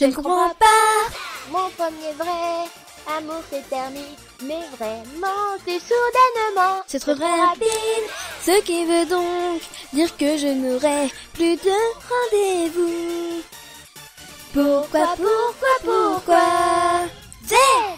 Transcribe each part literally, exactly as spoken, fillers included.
Je ne comprends pas. Mon premier vrai amour s'est terminé, mais vraiment c'est soudainement. C'est trop rapide, ce qui veut donc dire que je n'aurai plus de rendez-vous. Pourquoi, pourquoi, pourquoi? Z.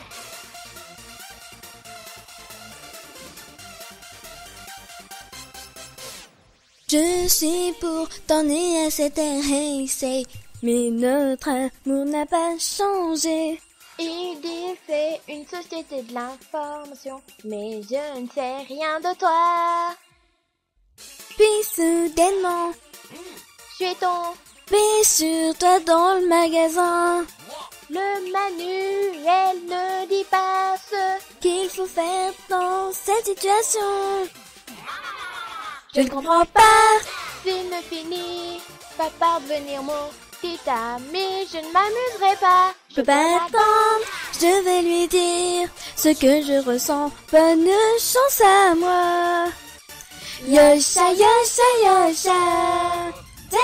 Je suis pourtant née à cette ère, hey, say, mais notre amour n'a pas changé. Il dit c'est une société de l'information, mais je ne sais rien de toi. Puis soudainement, Je suis tombée sur toi dans le magasin. Le manuel ne dit pas ce qu'il faut faire dans cette situation. Je ne comprends pas. S'il ne finit pas par devenir mon petit ami, je ne m'amuserai pas. Je peux pas attendre, je vais lui dire ce que je ressens. Bonne chance à moi. Yosha, yosha, yosha. Z.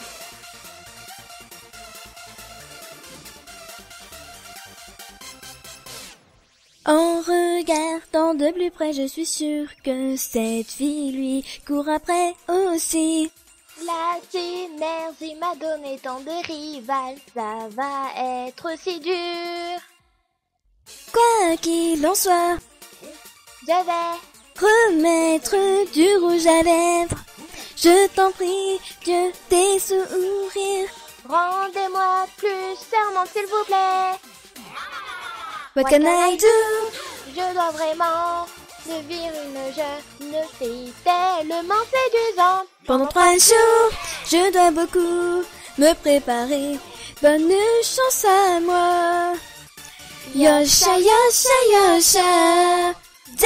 En regardant de plus près, je suis sûre que cette fille lui court après aussi. La synergie m'a donné tant de rivales, ça va être si dur. Quoi qu'il en soit, Je vais remettre du rouge à lèvres. Je t'en prie, Dieu, tes sourires. rendez-moi plus serment s'il vous plaît. What can I do? Je dois vraiment devenir une jeune fille tellement séduisante. Pendant trois jours, je dois beaucoup me préparer. Bonne chance à moi. Yosha, yosha, yosha. Z.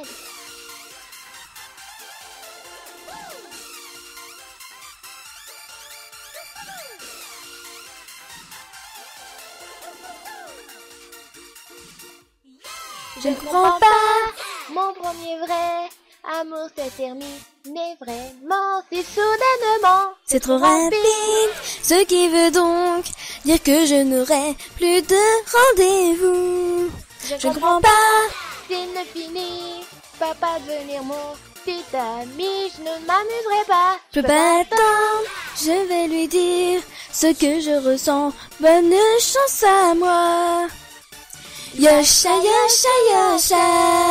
Je ne comprends pas. Mon premier vrai amour s'est terminé vraiment si soudainement. C'est trop rapide, ce qui veut donc dire que je n'aurai plus de rendez-vous. Je ne comprends pas. S'il ne finit pas par devenir mon petit ami, je ne m'amuserai pas. Je peux pas attendre, je vais lui dire ce que je ressens. Bonne chance à moi. Yosha, yosha, yosha.